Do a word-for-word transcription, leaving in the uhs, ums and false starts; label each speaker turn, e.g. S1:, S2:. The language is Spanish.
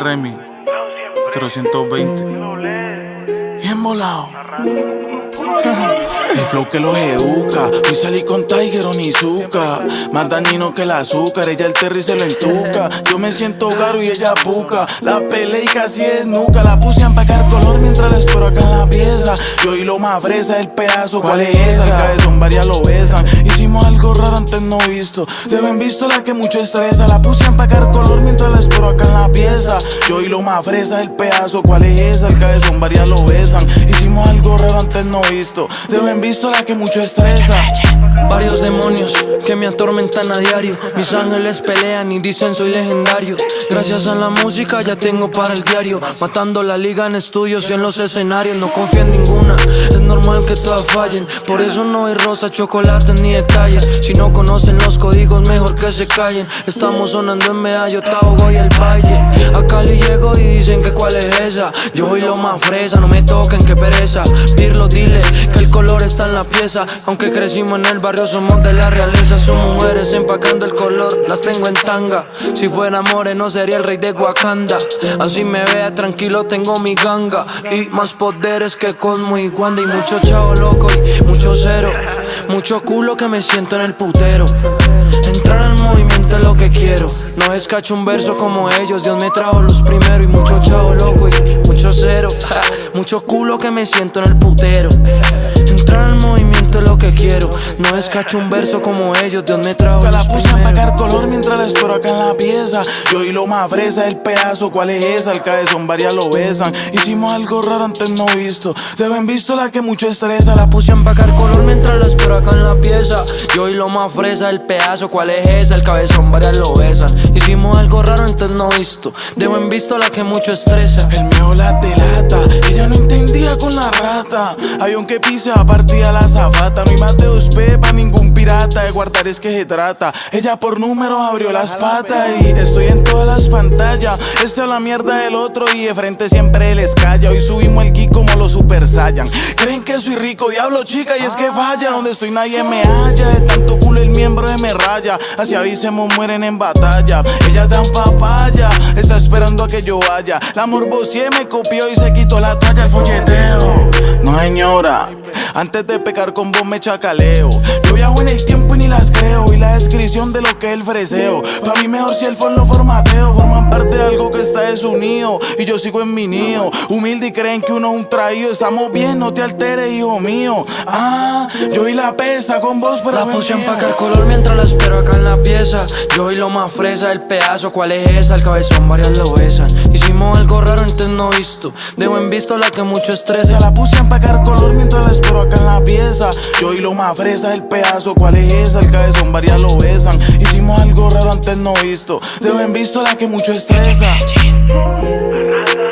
S1: Remy, trescientos veinte. Bien volado. El flow que los educa. Hoy salí con Tiger Onizuka. Más dañino que el azúcar. Ella el Terry se lo entuca. Yo me siento garo y ella puca. La pelea y casi es nuca. La puse a empacar color mientras la espero acá en la pieza. Yo y lo más fresa el pedazo. ¿Cuál es esa? El cabezón varias lo besan. Hicimos algo raro antes no visto. Deben visto la que mucho estresa. La puse a empacar color mientras la espero acá en la pieza. Yo y lo más fresa el pedazo. ¿Cuál es esa? El cabezón varias lo besan. Hicimos algo raro antes no visto. Deben visto la que mucho estresa.
S2: Varios demonios que me atormentan a diario. Mis ángeles pelean y dicen soy legendario. Gracias a la música ya tengo para el diario. Matando la liga en estudios y en los escenarios. No confío en ninguna, es normal que todas fallen. Por eso no hay rosa, chocolate ni detalles. Si no conocen los códigos mejor que se callen. Estamos sonando en Medallo, Tabogo y el Valle. A Cali llego y dicen que cuál es esa. Yo soy lo más fresa, no me toquen, qué pereza. Pirlo, dile que el color está en la pieza. Aunque crecimos en el barrio, somos de la realeza. Son mujeres empacando el color, las tengo en tanga. Si fuera moreno sería el rey de Wakanda. Así me vea tranquilo, tengo mi ganga. Y más poderes que Cosmo y Wanda. Y mucho chavo loco y mucho cero. Mucho culo que me siento en el putero. Entrar al movimiento es lo que quiero. No es cacho un verso como ellos. Dios me trajo los primeros. Y mucho chavo loco y mucho cero. Mucho culo que me siento en el putero. Entrar al movimiento es lo que quiero. No es cacho un verso como ellos. Dios me trajo los
S1: primeros. La puse a empacar color mientras la espero acá en la pieza. Yo y lo más fresa el pedazo. ¿Cuál es esa? El cabezón varias lo besan. Hicimos algo raro antes no visto. Deben visto la que mucho estresa.
S2: La puse a empacar color mientras la espero acá en la pieza. Yo y lo más fresa el pedazo. ¿Cuál es esa? El cabezón varias lo besan. Hicimos algo raro antes no visto. Dejo en visto la que mucho estresa.
S1: El mío la delata. Ella no entendía con la rata. Avión que pise a partida la zafata. No hay más de dos pe pa' ningún pirata. De guardar es que se trata. Ella por números abrió las patas. Y estoy en todas las pantallas. Este es la mierda del otro y de frente siempre les calla. Hoy subimos el ki como los Super Saiyan. Creen que soy rico, diablo chica, y es que falla. Donde estoy nadie me halla. De tanto culo el miembro de me raya. Así avisemos mueren en batalla. Ella dan papaya. Está esperando a que yo vaya. La morbosía me copió y se quitó la toalla. El folleteo. No señora, antes de pecar con vos me chacaleo. Yo viajo en el tiempo y ni las creo. Y la descripción de lo que es el freseo. Pa' mí mejor si el phone lo formateo. Forman parte de algo que está desunido. Y yo sigo en mi nido. Humilde y creen que uno es un traído. Estamos bien, no te alteres, hijo mío. Ah, yo y la pesta con vos, pero
S2: la puse a empacar color mientras la espero acá en la pieza. Yo y lo más fresa el pedazo. ¿Cuál es esa? El cabezón varias lo besan. Hicimos algo raro antes no visto. Dejo en visto la que mucho estresa.
S1: La puse a empacar color mientras la espero acá en la pieza. Yo y lo más fresa el pedazo. ¿Cuál es esa? El cabezón varias lo besan. Hicimos algo raro antes no visto. Dejo en visto la que mucho estresa.